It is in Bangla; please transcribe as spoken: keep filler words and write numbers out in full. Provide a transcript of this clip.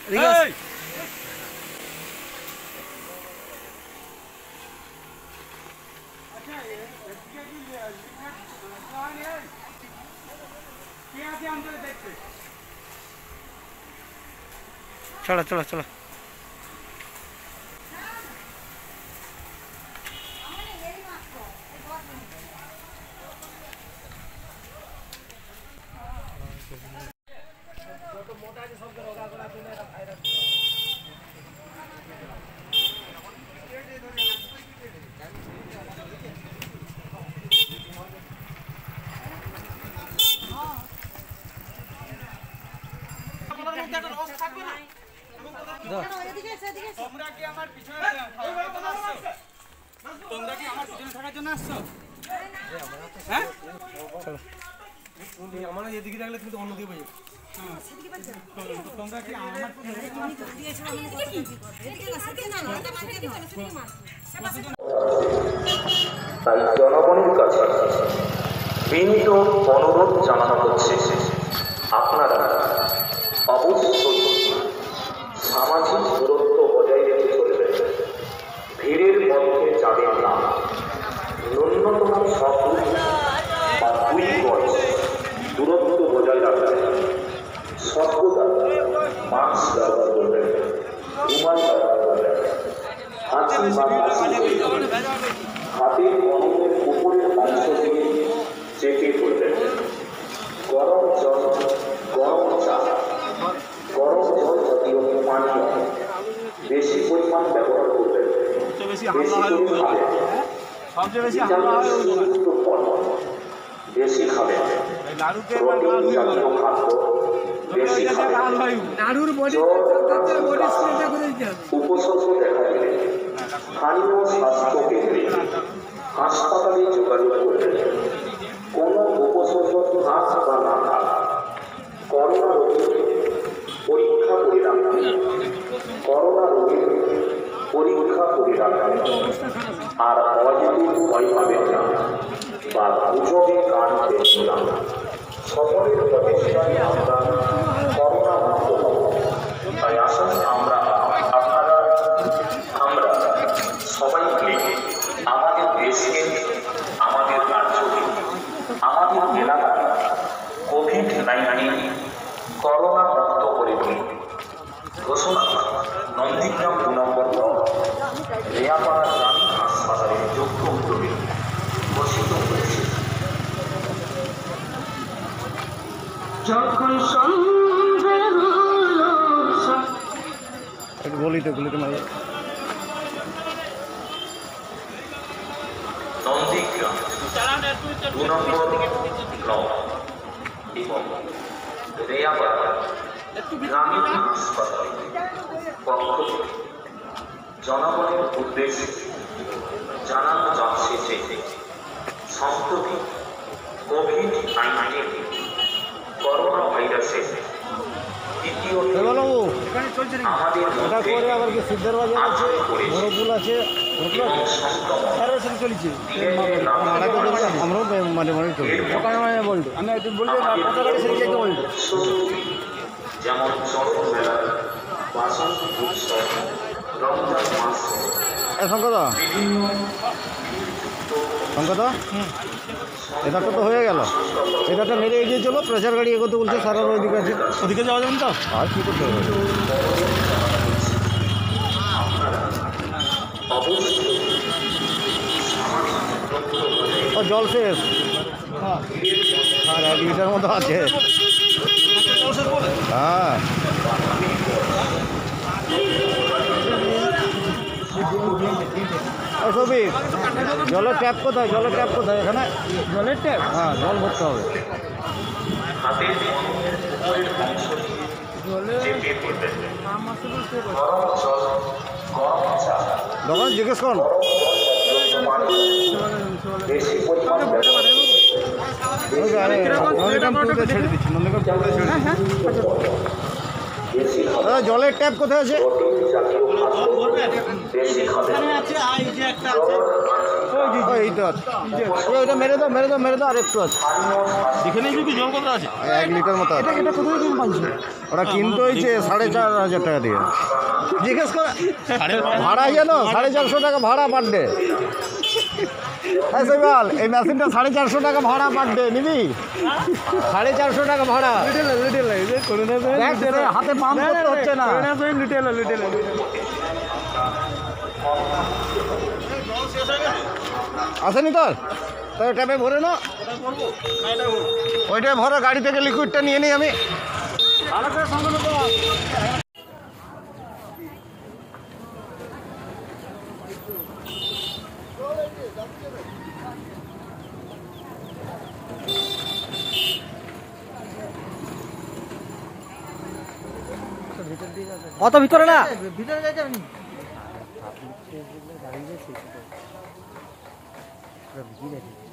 चलो चलो चलो তোমরা কি আমার পিছনে তোমরা কি আমার পিছনে থাকার জন্য আসছো? হ্যাঁ আমার এদিকে থাকলে তুমি তো অন্যদিকে পাই। তোমরা কি আমার তাই জনগণের কাছে বিনীত অনুরোধ জানানো হচ্ছে, আপনারা অবশ্যই সামাজিক দূরত্ব বজায় রেখে চলবেন, ভিড়ের মধ্যে যাবেন না, ন্যূনতম ছ ফুট বা দুই গজ দূরত্ব বজায় রাখবেন, সর্বদা মাস্ক ব্যবহার করবেন, রুমাল ব্যবহার করবেন, হাঁচি বা কাশি হাতের কলমের উপরের অংশ দিয়ে চেপে করবেন। গরম জল, গরম চা, গরম জল জাতীয় পানীয় বেশি পরিমাণ ব্যবহার করবেন, বেশি করে খাবেন, ভিটামিনযুক্ত ফল বেশি খাবেন, প্রোটিন জাতীয় খাদ্য বেশি খাবেন। উপসর্গ দেখা দিলে স্থানীয় স্বাস্থ্য কেন্দ্রে হাসপাতালে যোগাযোগ করবেন। কোনো উপসর্গ থাক বা না থাক, করোনা রোগীর পরীক্ষা করে রাখবেন, করোনা রোগীর পরীক্ষা করে রাখবেন। আর পজিটিভ ভয় পাবেন না বা গুজবে কান দেবেন না। সকলের প্রচেষ্টায় আমরা করোনা মুক্ত হব। তাই আসুন আমরা আপনারা আমরা সবাই মিলে আমাদের দেশকে, আমাদের রাজ্যকে, আমাদের এলাকাকে কোভিড নাইন্টিন করোনা মুক্ত করে তুলি। ঘোষণা নন্দীগ্রাম দু নম্বর ব্লক রেয়াপাড়া গ্রামীণ হাসপাতালের যোগ্য উদ্যোগে ঘোষিত হয়েছে। যখন সন্ধ্যে হলো বলি তো গুলিতে মারি নন্দীগ্রাম দু নম্বর ব্লক এবং রেয়াপাড়া গ্রামীণ হাসপাতালের পক্ষ থেকে জনগণের উদ্দেশ্যে জানানো যাচ্ছে যে সম্প্রতি কোভিড নাইন্টিন করোনা ভাইরাসের দ্বিতীয় আমাদের মধ্যে বড়পুল আছে চলছে আমরাও মানে মানে বলতো আমি একটু বলতে বলতো যেমন চরক মেলা, বাসন্তী উৎসব, রমজান মাস শঙ্করদা বিভিন্ন শঙ্করদা এটা তো হয়ে গেল, এটাটা মেরে এগিয়ে চলো, প্রেসার গাড়ি এগোতে বলছে সারা ওইদিকে আছে, ওদিকে যাওয়া যাবেন তো আর কী করতে হবে। ও জল শেষ, আর এক লিটার মতো আছে। হ্যাঁ সবই জলের ট্যাপ কোথায়, জলের ট্যাপ কোথায় এখানে, জলের ট্যাপ, হ্যাঁ জল ভরতে হবে। দোকান জিজ্ঞেস করুন ছেড়ে দিচ্ছি নন্দীগ্রাম ছেড়ে দিচ্ছি। দেশি খাদ্য দাদা জলের ট্যাপ কোথায় আছে? প্রোটিন জাতীয় খাদ্য দেশি খাদ্য এখানে আছে আর এই যে একটা আছে ও এই তো আছে। ওই ওইটা মেরে দাও মেরে দাও মেরে দাও আর একটু আছে। এখানেই কি জল কত আছে এক লিটার মতো আছে। এটা কোথায় তুমি পাইছো ওরা কিনতে হয়েছে সাড়ে চার হাজার টাকা দিয়ে। জিজ্ঞেস করে ভাড়া জানো সাড়ে চারশো টাকা ভাড়া পার ডে। হ্যাঁ সৈবাল এই মেশিনটা সাড়ে চারশো টাকা ভাড়া পার ডে নিবি? সাড়ে চারশো টাকা ভাড়া। দেখ, তোর হাতে পাম্প করতে হচ্ছে না। আসেনি তোর তোর ট্যাপে ভরে না ওইটাই ভরো গাড়ি থেকে লিকুইডটা নিয়ে নিই আমি। অত ভিতরে না ভিতরে যাইতে আপনি ভিড় আছে।